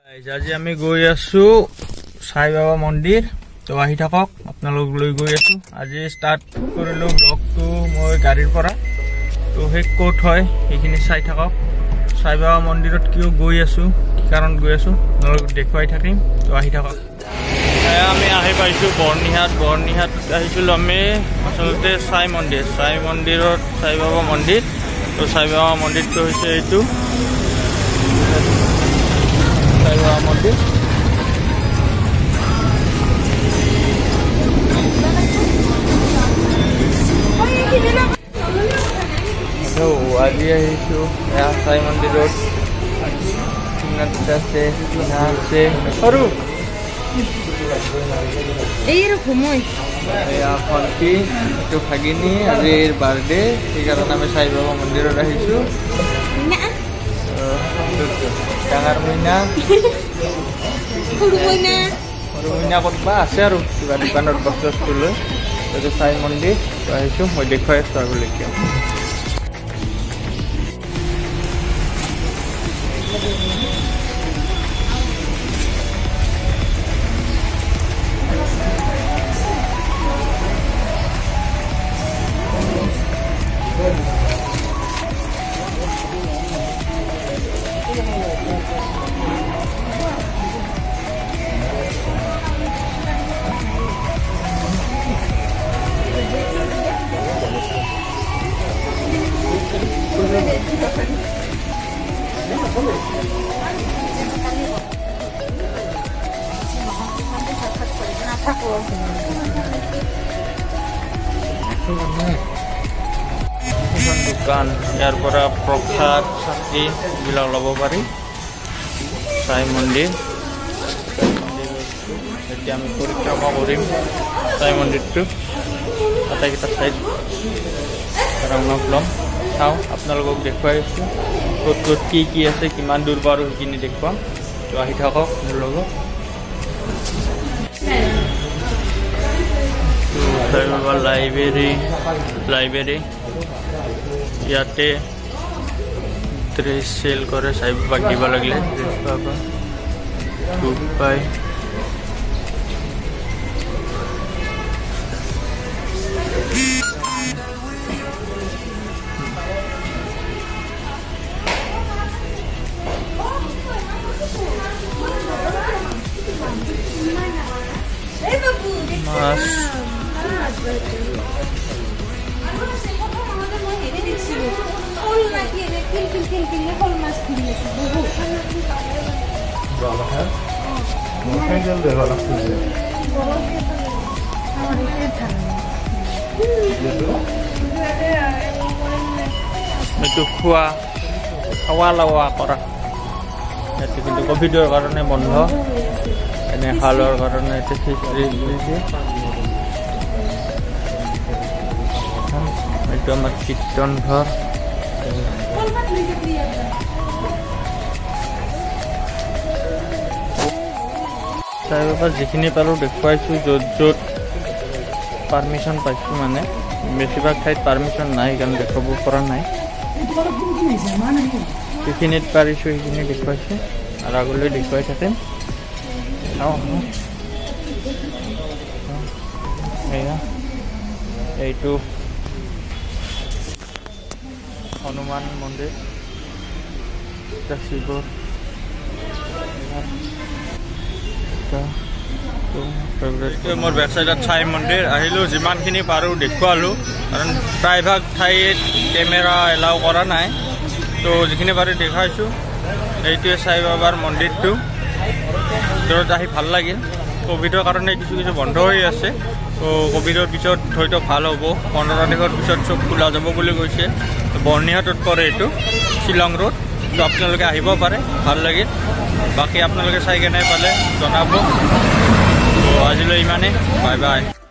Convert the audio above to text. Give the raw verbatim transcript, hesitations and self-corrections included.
আজি আমি গৈ আছো সাই বাবা মন্দিৰ তো আহি থাকক আপোনালোক লৈ গৈ আছো আজি স্টাৰ্ট কৰিলো ব্লগটো মই গাড়ীৰ পৰা তো হে কোট হয় এইখিনি চাই থাকক সাই বাবা মন্দিৰত কিয় গৈ আছো কি কাৰণ গৈ আছো আপোনালোক দেখুৱাই থাকিম তো আহি থাকক আমি আহি পাইছো বৰ্ণিহাট বৰ্ণিহাট আহিছিলো আমি আসলতে সাই মন্দিৰ সাই মন্দিৰত সাই বাবা মন্দিৰ তো সাই বাবা মন্দিৰটো হৈছে এইটো সাই বাবা মন্দিৰ তো আজি আহিছো এয়া সাই মন্দিৰত আছে আছে সৰু এইরকম ফলটি তো ভাগিনী আজিৰ বাৰ্থডে সেইকাৰণে আমি সাই বাবা মন্দিৰত আহিছো ডাঙৰ মইনা সৰু মইনা সৰু মইনা ক'তবা আছে আৰু কিবা দোকানত বস্তু বস্তু লৈ এইটো সাই মন্দিৰ আহিছো মই দেখুৱাই আছো আগলৈকে দোকান ইয়াৰ পৰা প্ৰসাদ চাকি বিলাক ল'ব পাৰি সাই মন্দিৰ এতিয়া আমি পৰিক্ৰমা কৰিম সাই মন্দিৰটো আটাইকেইটা চাইড ৰাউণ্ড ল'ম চাওঁ আপোনালোকক দেখুৱাই আছো ক'ত ক'ত কি কি আছে কিমান দূৰ পাৰো সেইখিনি দেখুৱাম তো আহি থাকক মোৰ লগত সাই বাবা লাইব্ৰেৰী লাইব্ৰেৰী ইয়াতে ড্ৰেছ চেল কৰে সাই বাবাক দিব লাগিলে ড্ৰেছ পাবা বুক পায় মাছ এইটো খোৱা খাৱা লোৱা কৰা এইটো কিন্তু কোভিডৰ কাৰণে বন্ধ এনে হালৰ কাৰণে এইটো এইটো আমাৰ কীৰ্তন ঘৰ সাই বাবা যিখিনি পাৰোঁ দেখুৱাইছোঁ য'ত য'ত পাৰ্মিশ্যন পাইছোঁ মানে বেছিভাগ ঠাইত পাৰ্মিশ্যন নাই সেইকাৰণে দেখুৱাব পৰা নাই যিখিনিত পাৰিছোঁ সেইখিনি দেখুৱাইছোঁ আৰু আগলৈ দেখুৱাই থাকিম চাওঁ এয়া এইটো হনুমান মন্দিৰ শিৱৰ মোৰ বেক চাইডত সাই মন্দিৰ আহিলোঁ যিমানখিনি পাৰোঁ দেখুৱালোঁ কাৰণ প্ৰায়ভাগ ঠাইত কেমেৰা এলাউ কৰা নাই তো যিখিনি পাৰোঁ দেখাইছোঁ এইটোৱে সাই বাবাৰ মন্দিৰটো ভিতৰত আহি ভাল লাগিল কোভিডৰ কাৰণে কিছু কিছু বন্ধ হৈ আছে তো কোভিডৰ পিছত হয়তো ভাল হ'ব পোন্ধৰ তাৰিখৰ পিছত চব খোলা যাব বুলি কৈছে বৰ্ণিহাটত পৰে এইটো শ্বিলং ৰোড তো আপোনালোকে আহিব পাৰে ভাল লাগিল বাকী আপোনালোকে চাই কেনে পালে জনাব তো আজিলৈ ইমানেই বাই বাই